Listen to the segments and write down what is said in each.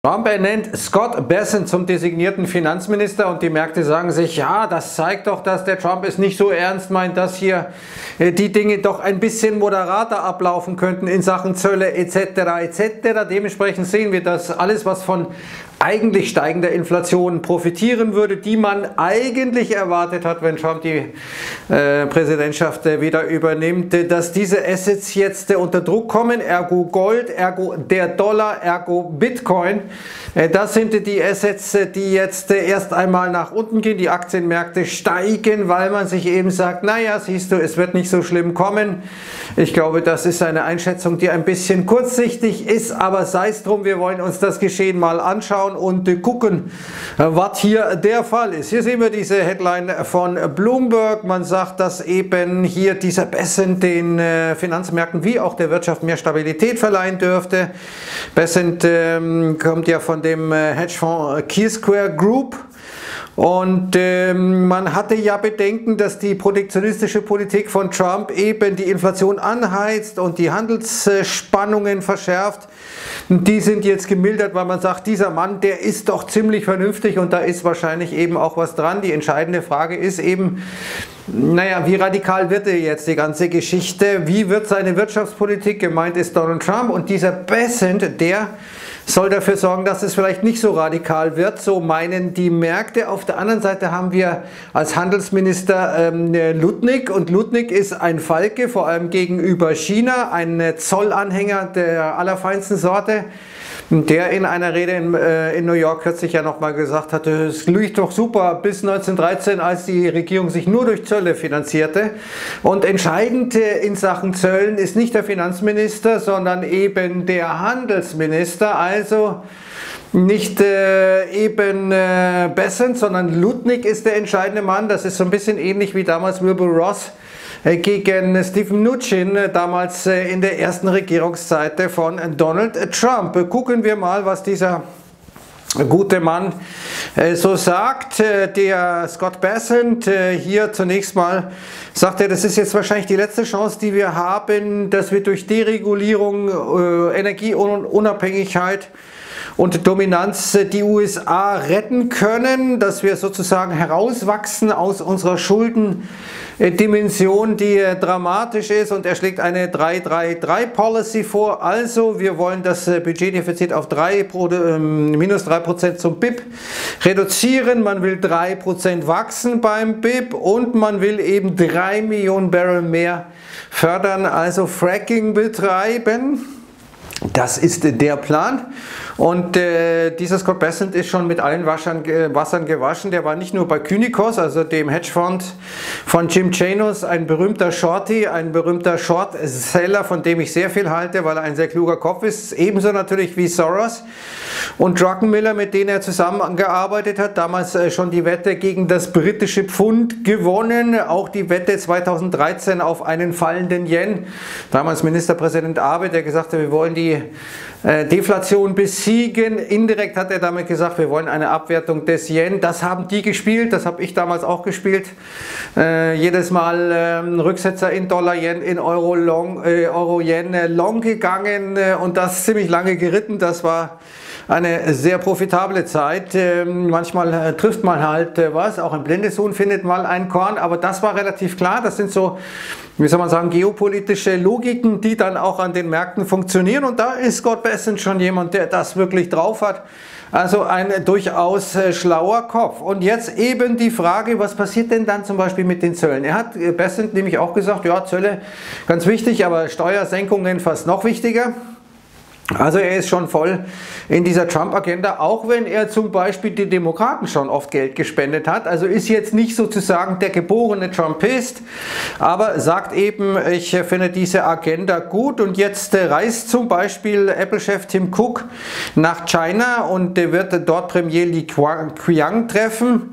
Trump ernennt Scott Bessent zum designierten Finanzminister und die Märkte sagen sich, ja, das zeigt doch, dass der Trump es nicht so ernst meint, dass hier die Dinge doch ein bisschen moderater ablaufen könnten in Sachen Zölle etc. etc. Dementsprechend sehen wir, dass alles, was von eigentlich steigender Inflation profitieren würde, die man eigentlich erwartet hat, wenn Trump die Präsidentschaft wieder übernimmt, dass diese Assets jetzt unter Druck kommen, ergo Gold, ergo der Dollar, ergo Bitcoin. Das sind die Assets, die jetzt erst einmal nach unten gehen, die Aktienmärkte steigen, weil man sich eben sagt, naja, siehst du, es wird nicht so schlimm kommen. Ich glaube, das ist eine Einschätzung, die ein bisschen kurzsichtig ist, aber sei es drum, wir wollen uns das Geschehen mal anschauen und gucken, was hier der Fall ist. Hier sehen wir diese Headline von Bloomberg. Man sagt, dass eben hier dieser Bessent den Finanzmärkten wie auch der Wirtschaft mehr Stabilität verleihen dürfte. Bessent kommt ja von dem Hedgefonds Keysquare Group. Und man hatte ja Bedenken, dass die protektionistische Politik von Trump eben die Inflation anheizt und die Handelsspannungen verschärft. Die sind jetzt gemildert, weil man sagt, dieser Mann, der ist doch ziemlich vernünftig und da ist wahrscheinlich eben auch was dran. Die entscheidende Frage ist eben, naja, wie radikal wird er jetzt die ganze Geschichte? Wie wird seine Wirtschaftspolitik? Gemeint ist Donald Trump und dieser Bessent, der soll dafür sorgen, dass es vielleicht nicht so radikal wird, so meinen die Märkte. Auf der anderen Seite haben wir als Handelsminister Lutnick und Lutnick ist ein Falke, vor allem gegenüber China, ein Zollanhänger der allerfeinsten Sorte, der in einer Rede in New York kürzlich ja nochmal gesagt hatte, es lief doch super bis 1913, als die Regierung sich nur durch Zölle finanzierte. Und entscheidend in Sachen Zöllen ist nicht der Finanzminister, sondern eben der Handelsminister, also nicht Bessent, sondern Lutnick ist der entscheidende Mann. Das ist so ein bisschen ähnlich wie damals Wilbur Ross gegen Steve Mnuchin, damals in der ersten Regierungszeit von Donald Trump. Gucken wir mal, was dieser gute Mann so sagt. Der Scott Bessent hier zunächst mal sagt er, das ist jetzt wahrscheinlich die letzte Chance, die wir haben, dass wir durch Deregulierung, Energieunabhängigkeit und Dominanz die USA retten können, dass wir sozusagen herauswachsen aus unserer Schuldendimension, die dramatisch ist, und er schlägt eine 3-3-3-Policy vor. Also wir wollen das Budgetdefizit auf minus 3% zum BIP reduzieren, man will 3% wachsen beim BIP und man will eben 3 Millionen Barrel mehr fördern, also Fracking betreiben. Das ist der Plan. Und dieser Scott Bessent ist schon mit allen Wassern gewaschen. Der war nicht nur bei Kynikos, also dem Hedgefonds von Jim Chanos, ein berühmter Shorty, ein berühmter Short-Seller, von dem ich sehr viel halte, weil er ein sehr kluger Kopf ist. Ebenso natürlich wie Soros und Druckenmiller, mit denen er zusammengearbeitet hat. Damals schon die Wette gegen das britische Pfund gewonnen. Auch die Wette 2013 auf einen fallenden Yen. Damals Ministerpräsident Abe, der gesagt hat, wir wollen die Deflation besiegen. Indirekt hat er damit gesagt, wir wollen eine Abwertung des Yen. Das haben die gespielt, das habe ich damals auch gespielt. Jedes Mal Rücksetzer in Dollar, Yen, in Euro, Yen long gegangen und das ziemlich lange geritten. Das war eine sehr profitable Zeit. Manchmal trifft man halt was, auch ein blindes Huhn findet mal ein Korn, aber das war relativ klar. Das sind so, wie soll man sagen, geopolitische Logiken, die dann auch an den Märkten funktionieren, und da ist Scott Bessent schon jemand, der das wirklich drauf hat. Also ein durchaus schlauer Kopf. Und jetzt eben die Frage, was passiert denn dann zum Beispiel mit den Zöllen? Er hat Bessent nämlich auch gesagt, ja, Zölle ganz wichtig, aber Steuersenkungen fast noch wichtiger. Also er ist schon voll in dieser Trump-Agenda, auch wenn er zum Beispiel die Demokraten schon oft Geld gespendet hat. Also ist jetzt nicht sozusagen der geborene Trumpist, aber sagt eben, ich finde diese Agenda gut. Und jetzt reist zum Beispiel Apple-Chef Tim Cook nach China und wird dort Premier Li Qiang treffen.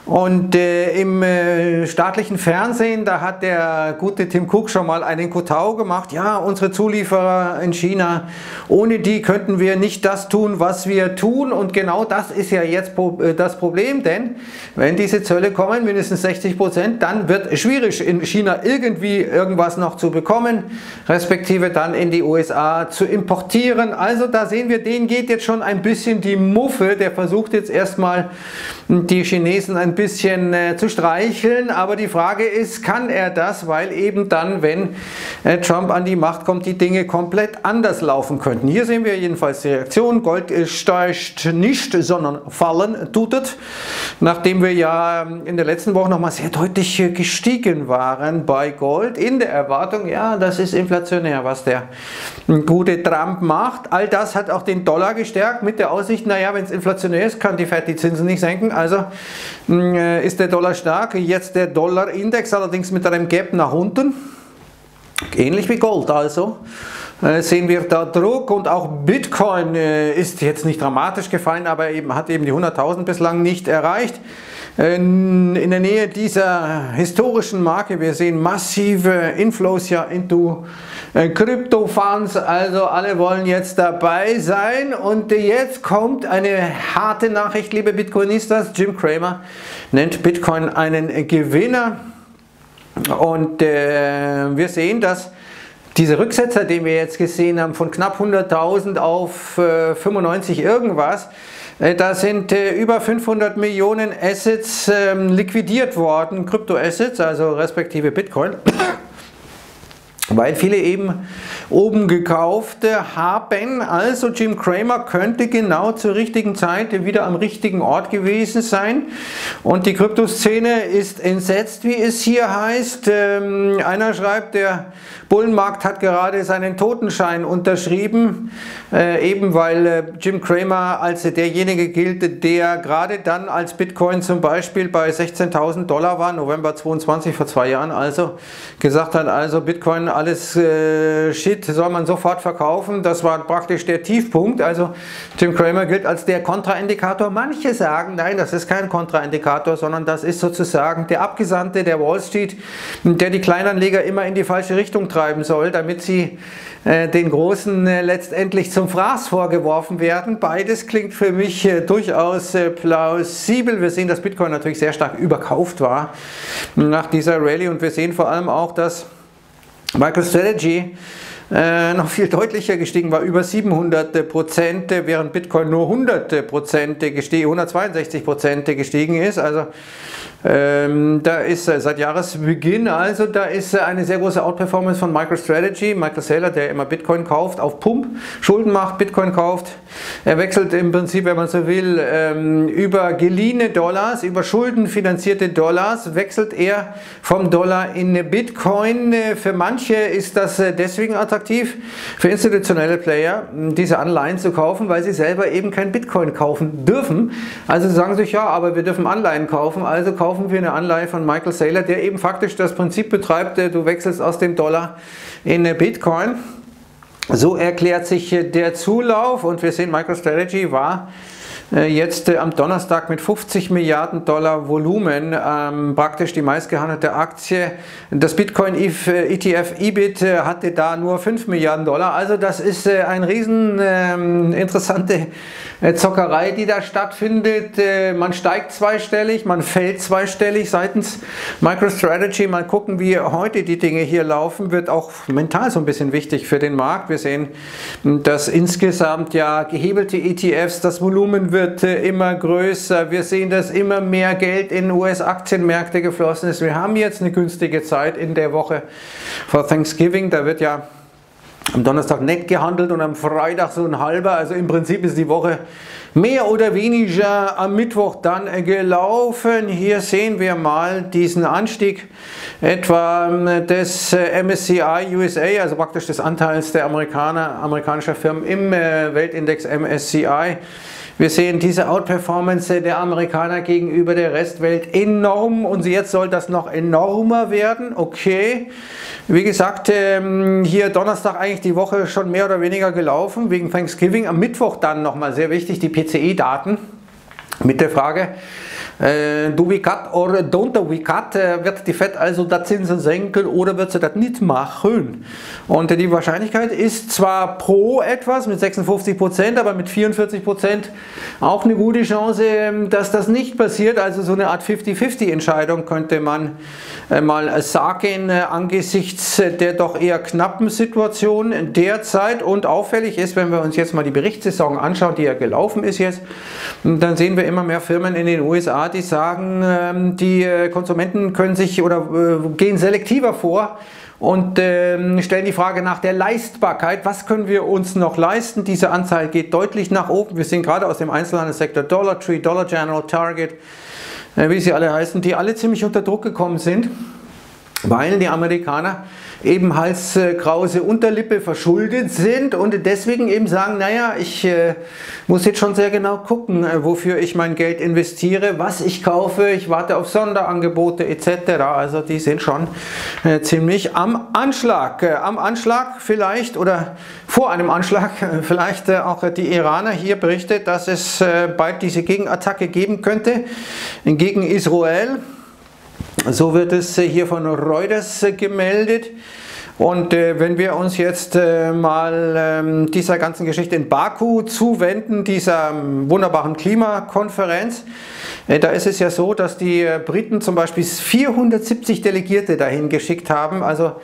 Und im staatlichen Fernsehen, da hat der gute Tim Cook schon mal einen Kotau gemacht. Ja, unsere Zulieferer in China, ohne die könnten wir nicht das tun, was wir tun. Und genau das ist ja jetzt das Problem, denn wenn diese Zölle kommen, mindestens 60%, dann wird es schwierig, in China irgendwie irgendwas noch zu bekommen, respektive dann in die USA zu importieren. Also da sehen wir, denen geht jetzt schon ein bisschen die Muffe. Der versucht jetzt erstmal die Chinesen ein bisschen zu streicheln, aber die Frage ist, kann er das, weil eben dann, wenn Trump an die Macht kommt, die Dinge komplett anders laufen könnten. Hier sehen wir jedenfalls die Reaktion. Gold steigt nicht, sondern fallen tut es, nachdem wir ja in der letzten Woche nochmal sehr deutlich gestiegen waren bei Gold, in der Erwartung, ja, das ist inflationär, was der gute Trump macht. All das hat auch den Dollar gestärkt mit der Aussicht, naja, wenn es inflationär ist, kann die Fed die Zinsen nicht senken, also ist der Dollar stark. Jetzt der Dollarindex allerdings mit einem Gap nach unten, ähnlich wie Gold also. Sehen wir da Druck, und auch Bitcoin ist jetzt nicht dramatisch gefallen, aber hat eben die 100.000 bislang nicht erreicht. In der Nähe dieser historischen Marke, wir sehen massive Inflows ja into Crypto-Funds, also alle wollen jetzt dabei sein, und jetzt kommt eine harte Nachricht, liebe Bitcoinistas. Jim Cramer nennt Bitcoin einen Gewinner, und wir sehen, dass diese Rücksetzer, den wir jetzt gesehen haben, von knapp 100.000 auf 95 irgendwas, da sind über 500 Millionen Assets liquidiert worden, Kryptoassets, also respektive Bitcoin, weil viele eben oben gekauft haben. Also Jim Cramer könnte genau zur richtigen Zeit wieder am richtigen Ort gewesen sein, und die Kryptoszene ist entsetzt, wie es hier heißt. Einer schreibt, der Bullenmarkt hat gerade seinen Totenschein unterschrieben, eben weil Jim Cramer als derjenige gilt, der gerade dann, als Bitcoin zum Beispiel bei 16.000 Dollar war, November 22, vor 2 Jahren also, gesagt hat, also Bitcoin, alles Shit, soll man sofort verkaufen. Das war praktisch der Tiefpunkt. Also Jim Cramer gilt als der Kontraindikator. Manche sagen, nein, das ist kein Kontraindikator, sondern das ist sozusagen der Abgesandte der Wall Street, der die Kleinanleger immer in die falsche Richtung treiben soll, damit sie den Großen letztendlich zum Fraß vorgeworfen werden. Beides klingt für mich durchaus plausibel. Wir sehen, dass Bitcoin natürlich sehr stark überkauft war nach dieser Rallye, und wir sehen vor allem auch, dass MicroStrategy noch viel deutlicher gestiegen war, über 700%, während Bitcoin nur 162% gestiegen ist. Also da ist seit Jahresbeginn, also da ist eine sehr große Outperformance von MicroStrategy. Michael Saylor, der immer Bitcoin kauft, auf Pump, Schulden macht, Bitcoin kauft. Er wechselt im Prinzip, wenn man so will, über geliehene Dollars, über schuldenfinanzierte Dollars, wechselt er vom Dollar in Bitcoin. Für manche ist das deswegen attraktiv, für institutionelle Player, diese Anleihen zu kaufen, weil sie selber eben kein Bitcoin kaufen dürfen. Also sie sagen sich, ja, aber wir dürfen Anleihen kaufen, also kaufen wir eine Anleihe von Michael Saylor, der eben faktisch das Prinzip betreibt, du wechselst aus dem Dollar in Bitcoin. So erklärt sich der Zulauf, und wir sehen, MicroStrategy war jetzt am Donnerstag mit 50 Milliarden Dollar Volumen praktisch die meistgehandelte Aktie. Das Bitcoin ETF EBIT hatte da nur 5 Milliarden Dollar. Also das ist eine riesen interessante Zockerei, die da stattfindet. Man steigt zweistellig, man fällt zweistellig seitens MicroStrategy. Mal gucken, wie heute die Dinge hier laufen, wird auch mental so ein bisschen wichtig für den Markt. Wir sehen, dass insgesamt ja gehebelte ETFs, das Volumen wird immer größer. Wir sehen, dass immer mehr Geld in US-Aktienmärkte geflossen ist. Wir haben jetzt eine günstige Zeit in der Woche vor Thanksgiving. Da wird ja am Donnerstag nett gehandelt und am Freitag so ein halber. Also im Prinzip ist die Woche mehr oder weniger am Mittwoch dann gelaufen. Hier sehen wir mal diesen Anstieg etwa des MSCI USA, also praktisch des Anteils der amerikanischer Firmen im Weltindex MSCI. Wir sehen diese Outperformance der Amerikaner gegenüber der Restwelt enorm, und jetzt soll das noch enormer werden. Okay, wie gesagt, hier Donnerstag eigentlich die Woche schon mehr oder weniger gelaufen, wegen Thanksgiving. Am Mittwoch dann nochmal sehr wichtig, die PCE-Daten. mit der Frage, do we cut or don't we cut? Wird die Fed also die Zinsen senken oder wird sie das nicht machen? Und die Wahrscheinlichkeit ist zwar pro etwas mit 56%, aber mit 44% auch eine gute Chance, dass das nicht passiert. Also so eine Art 50-50-Entscheidung könnte man mal sagen, angesichts der doch eher knappen Situation derzeit. Und auffällig ist, wenn wir uns jetzt mal die Berichtssaison anschauen, die ja gelaufen ist jetzt, dann sehen wir immer mehr Firmen in den USA, die sagen, die Konsumenten können sich oder gehen selektiver vor und stellen die Frage nach der Leistbarkeit. Was können wir uns noch leisten? Diese Anzahl geht deutlich nach oben. Wir sehen gerade aus dem Einzelhandelssektor Dollar Tree, Dollar General, Target, wie sie alle heißen, die alle ziemlich unter Druck gekommen sind, weil die Amerikaner eben halskrause Unterlippe verschuldet sind und deswegen eben sagen, naja, ich muss jetzt schon sehr genau gucken, wofür ich mein Geld investiere, was ich kaufe, ich warte auf Sonderangebote etc. Also die sind schon ziemlich am Anschlag. Am Anschlag vielleicht oder vor einem Anschlag vielleicht auch die Iraner. Hier berichtet, dass es bald diese Gegenattacke geben könnte gegen Israel. So wird es hier von Reuters gemeldet. Und wenn wir uns jetzt mal dieser ganzen Geschichte in Baku zuwenden, dieser wunderbaren Klimakonferenz, da ist es ja so, dass die Briten zum Beispiel 470 Delegierte dahin geschickt haben, also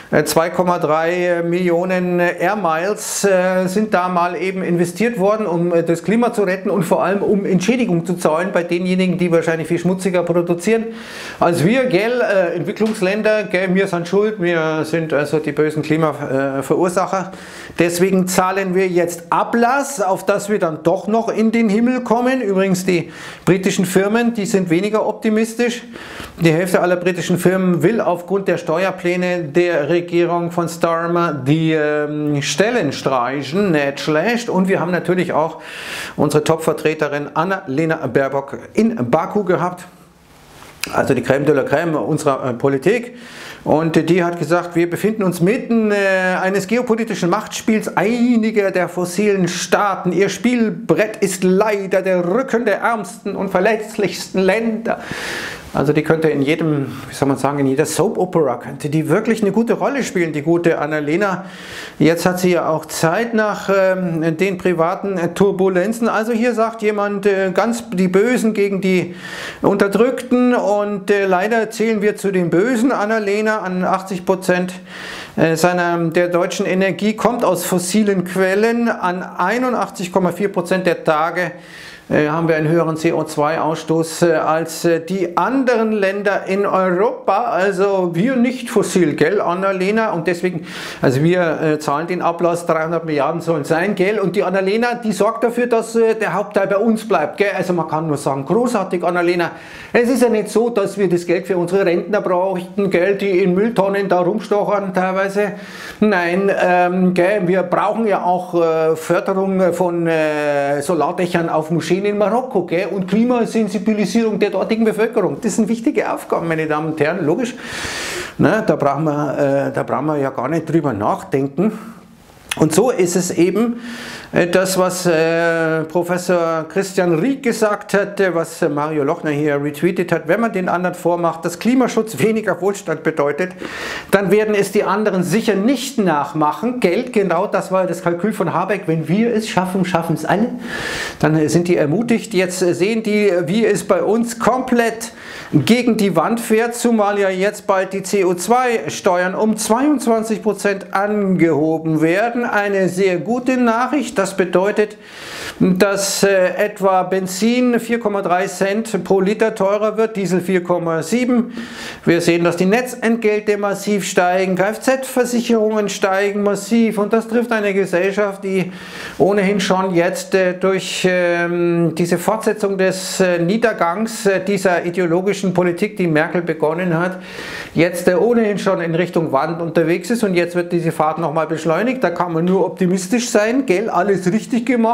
2,3 Millionen Air Miles sind da mal eben investiert worden, um das Klima zu retten und vor allem um Entschädigung zu zahlen bei denjenigen, die wahrscheinlich viel schmutziger produzieren als wir, gell, Entwicklungsländer, gell, wir sind schuld, wir sind also die bösen Klimaverursacher. Deswegen zahlen wir jetzt Ablass, auf das wir dann doch noch in den Himmel kommen. Übrigens die britischen Firmen, die sind weniger optimistisch. Die Hälfte aller britischen Firmen will aufgrund der Steuerpläne der Regierung von Starmer die Stellen streichen, nicht schlecht. Und wir haben natürlich auch unsere Top-Vertreterin Annalena Baerbock in Baku gehabt, also die Crème de la Crème unserer Politik. Und die hat gesagt, wir befinden uns mitten eines geopolitischen Machtspiels einiger der fossilen Staaten. Ihr Spielbrett ist leider der Rücken der ärmsten und verletzlichsten Länder. Also die könnte in jedem, wie soll man sagen, in jeder Soap Opera könnte die wirklich eine gute Rolle spielen, die gute Annalena. Jetzt hat sie ja auch Zeit nach den privaten Turbulenzen. Also hier sagt jemand, ganz die Bösen gegen die Unterdrückten und leider zählen wir zu den Bösen. Annalena an 80% der deutschen Energie kommt aus fossilen Quellen, an 81,4% der Tage haben wir einen höheren CO2-Ausstoß als die anderen Länder in Europa. Also wir nicht fossil, gell, Annalena? Und deswegen, also wir zahlen den Ablass, 300 Milliarden sollen sein, gell? Und die Annalena, die sorgt dafür, dass der Hauptteil bei uns bleibt, gell? Also man kann nur sagen, großartig, Annalena. Es ist ja nicht so, dass wir das Geld für unsere Rentner brauchten, gell, die in Mülltonnen da rumstochern teilweise. Nein, gell, wir brauchen ja auch Förderung von Solardächern auf Moscheen in Marokko, gell? Und Klimasensibilisierung der dortigen Bevölkerung. Das sind wichtige Aufgaben, meine Damen und Herren, logisch. Na, da brauchen wir ja gar nicht drüber nachdenken. Und so ist es eben das, was Professor Christian Rieck gesagt hat, was Mario Lochner hier retweetet hat. Wenn man den anderen vormacht, dass Klimaschutz weniger Wohlstand bedeutet, dann werden es die anderen sicher nicht nachmachen. Geld, genau das war das Kalkül von Habeck. Wenn wir es schaffen, schaffen es alle. Dann sind die ermutigt. Jetzt sehen die, wie es bei uns komplett gegen die Wand fährt, zumal ja jetzt bald die CO2-Steuern um 22% angehoben werden. Eine sehr gute Nachricht. Das bedeutet, dass etwa Benzin 4,3 Cent pro Liter teurer wird, Diesel 4,7. Wir sehen, dass die Netzentgelte massiv steigen, Kfz-Versicherungen steigen massiv und das trifft eine Gesellschaft, die ohnehin schon jetzt durch diese Fortsetzung des Niedergangs dieser ideologischen Politik, die Merkel begonnen hat, jetzt ohnehin schon in Richtung Wand unterwegs ist und jetzt wird diese Fahrt nochmal beschleunigt. Da kann man nur optimistisch sein, gell, alles richtig gemacht, wir machen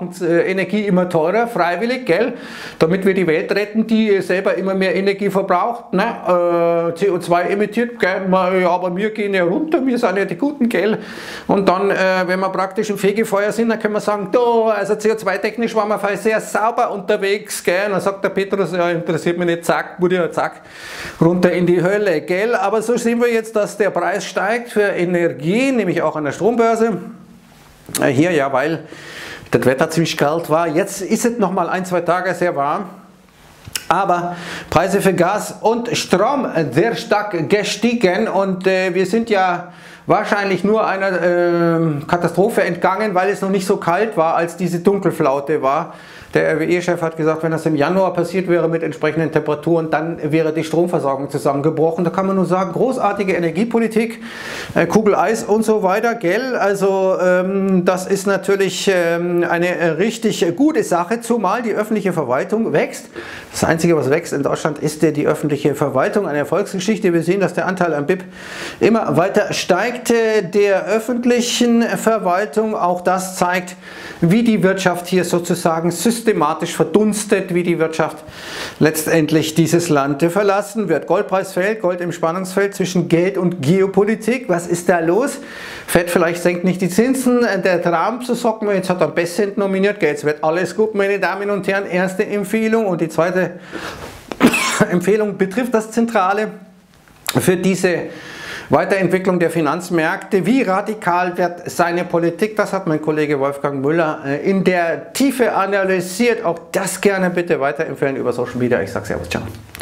machen Energie immer teurer, freiwillig, gell? Damit wir die Welt retten, die selber immer mehr Energie verbraucht, ne? CO2 emittiert, gell? Ja, aber wir gehen ja runter, wir sind ja die Guten, gell? Und dann, wenn wir praktisch im Fegefeuer sind, dann können wir sagen, also CO2-technisch waren wir sehr sauber unterwegs, gell? Und dann sagt der Petrus, ja, interessiert mich nicht, zack, wurde ja zack, runter in die Hölle, gell? Aber so sehen wir jetzt, dass der Preis steigt für Energie, nämlich auch an der Strombörse. Hier, ja, weil das Wetter ziemlich kalt war. Jetzt ist es noch mal 1, 2 Tage sehr warm. Aber Preise für Gas und Strom sehr stark gestiegen und wir sind ja wahrscheinlich nur einer Katastrophe entgangen, weil es noch nicht so kalt war, als diese Dunkelflaute war. Der RWE-Chef hat gesagt, wenn das im Januar passiert wäre mit entsprechenden Temperaturen, dann wäre die Stromversorgung zusammengebrochen. Da kann man nur sagen, großartige Energiepolitik, Kugel Eis und so weiter, gell? Also das ist natürlich eine richtig gute Sache, zumal die öffentliche Verwaltung wächst. Das Einzige, was wächst in Deutschland, ist die öffentliche Verwaltung, eine Erfolgsgeschichte. Wir sehen, dass der Anteil am BIP immer weiter steigt, der öffentlichen Verwaltung. Auch das zeigt, wie die Wirtschaft hier sozusagen systematisch verdunstet, wie die Wirtschaft letztendlich dieses Land verlassen wird. Goldpreis fällt, Gold im Spannungsfeld zwischen Geld und Geopolitik. Was ist da los? Fed vielleicht senkt nicht die Zinsen. Der Trump, so sagen wir, jetzt hat er Bessent nominiert. Jetzt wird alles gut, meine Damen und Herren. Erste Empfehlung und die zweite Empfehlung betrifft das Zentrale für diese Weiterentwicklung der Finanzmärkte. Wie radikal wird seine Politik? Das hat mein Kollege Wolfgang Müller in der Tiefe analysiert. Auch das gerne bitte weiterempfehlen über Social Media. Ich sage Servus, ciao.